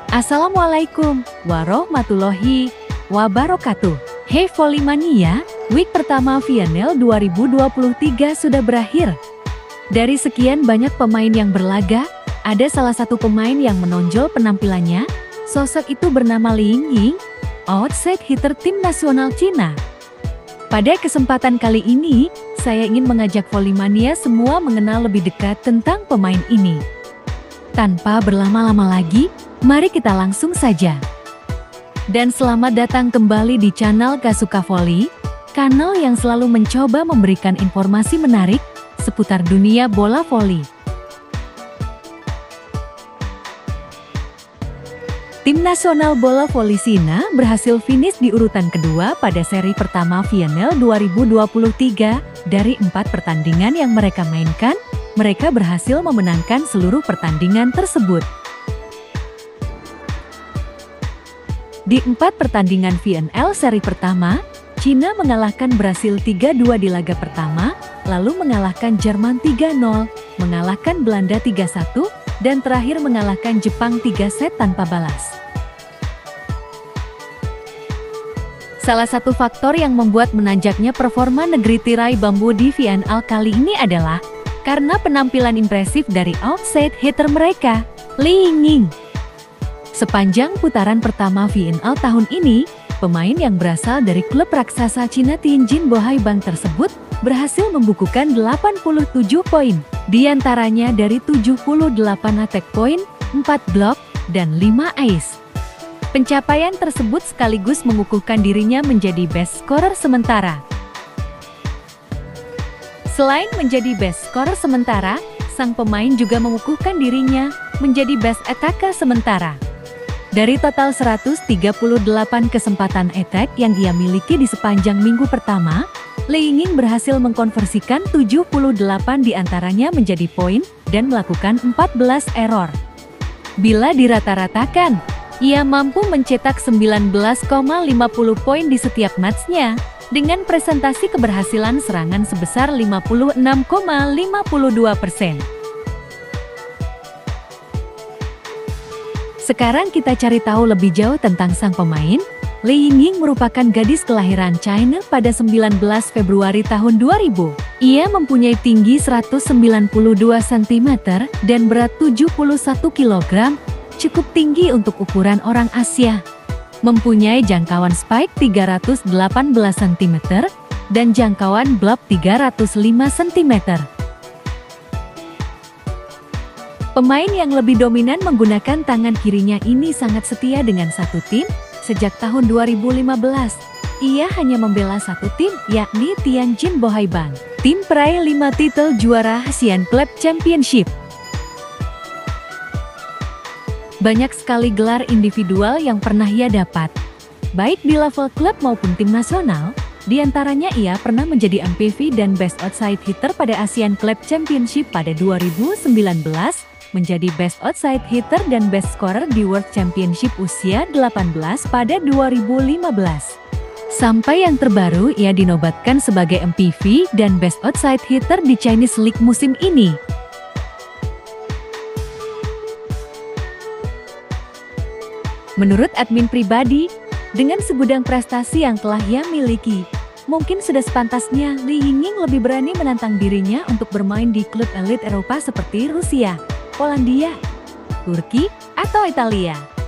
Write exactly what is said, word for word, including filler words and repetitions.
Assalamualaikum warahmatullahi wabarakatuh. Hey Volley-mania, week pertama V N L dua ribu dua puluh tiga sudah berakhir. Dari sekian banyak pemain yang berlaga, ada salah satu pemain yang menonjol penampilannya. Sosok itu bernama Li Yingying, outside hitter tim nasional Cina. Pada kesempatan kali ini, saya ingin mengajak Volley-mania semua mengenal lebih dekat tentang pemain ini. Tanpa berlama-lama lagi, mari kita langsung saja. Dan selamat datang kembali di channel Kasuka Volley, kanal yang selalu mencoba memberikan informasi menarik seputar dunia bola voli. Tim nasional bola voli Cina berhasil finish di urutan kedua pada seri pertama V N L dua ribu dua puluh tiga. Dari empat pertandingan yang mereka mainkan, mereka berhasil memenangkan seluruh pertandingan tersebut. Di empat pertandingan V N L seri pertama, Cina mengalahkan Brasil tiga dua di laga pertama, lalu mengalahkan Jerman tiga nol, mengalahkan Belanda tiga satu, dan terakhir mengalahkan Jepang tiga set tanpa balas. Salah satu faktor yang membuat menanjaknya performa negeri tirai bambu di V N L kali ini adalah karena penampilan impresif dari outside hitter mereka, Li Yingying. Sepanjang putaran pertama V N L tahun ini, pemain yang berasal dari klub raksasa Cina Tianjin Bohai Bank tersebut berhasil membukukan delapan puluh tujuh poin, diantaranya dari tujuh puluh delapan attack point, empat block, dan lima ace. Pencapaian tersebut sekaligus mengukuhkan dirinya menjadi best scorer sementara. Selain menjadi best scorer sementara, sang pemain juga mengukuhkan dirinya menjadi best attacker sementara. Dari total seratus tiga puluh delapan kesempatan attack yang ia miliki di sepanjang minggu pertama, Li Yingying berhasil mengkonversikan tujuh puluh delapan diantaranya menjadi poin dan melakukan empat belas error. Bila dirata-ratakan, ia mampu mencetak sembilan belas koma lima puluh poin di setiap matchnya, dengan presentasi keberhasilan serangan sebesar lima puluh enam koma lima dua persen. Sekarang kita cari tahu lebih jauh tentang sang pemain. Li Yingying merupakan gadis kelahiran China pada sembilan belas Februari tahun dua ribu. Ia mempunyai tinggi seratus sembilan puluh dua sentimeter dan berat tujuh puluh satu kilogram, cukup tinggi untuk ukuran orang Asia. Mempunyai jangkauan spike tiga ratus delapan belas sentimeter dan jangkauan block tiga ratus lima sentimeter. Pemain yang lebih dominan menggunakan tangan kirinya ini sangat setia dengan satu tim. Sejak tahun dua ribu lima belas, ia hanya membela satu tim, yakni Tianjin Bohai Bank. Tim peraih lima titel juara Asian Club Championship. Banyak sekali gelar individual yang pernah ia dapat, baik di level klub maupun tim nasional. Di antaranya ia pernah menjadi M V P dan Best Outside Hitter pada Asian Club Championship pada dua ribu sembilan belas, menjadi Best Outside Hitter dan Best Scorer di World Championship usia delapan belas pada dua ribu lima belas. Sampai yang terbaru ia dinobatkan sebagai M V P dan Best Outside Hitter di Chinese League musim ini. Menurut admin pribadi, dengan segudang prestasi yang telah ia miliki, mungkin sudah sepantasnya Li Yingying lebih berani menantang dirinya untuk bermain di klub elit Eropa seperti Rusia, Polandia, Turki, atau Italia.